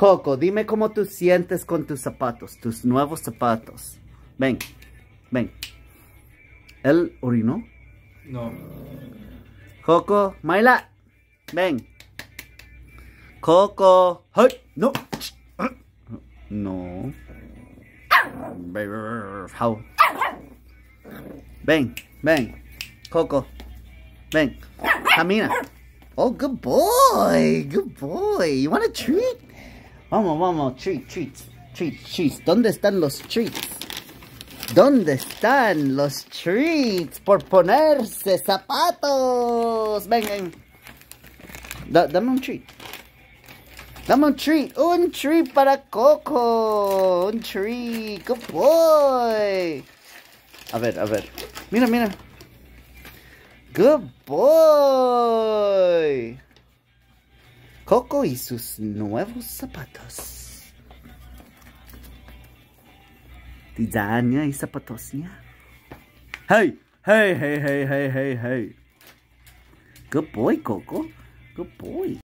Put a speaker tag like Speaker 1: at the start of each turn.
Speaker 1: Coco, dime cómo tú sientes con tus zapatos, tus nuevos zapatos. Ven, ven. ¿Él orinó?
Speaker 2: No.
Speaker 1: Coco, Mayla, ven. Coco, ¡ay! No. No. How? Ven, ven. Coco, ven. Camina. Oh, good boy. Good boy. You want a treat? Vamos, vamos. Treats. ¿Dónde están los treats? ¿Dónde están los treats por ponerse zapatos? Ven. Dame un treat. Dame un treat. Un treat para Coco. Un treat. Good boy. A ver. Mira. Good boy. Coco y sus nuevos zapatos. Sapatós-ña y sapatós-ña. Hey. Good boy, Coco. Good boy.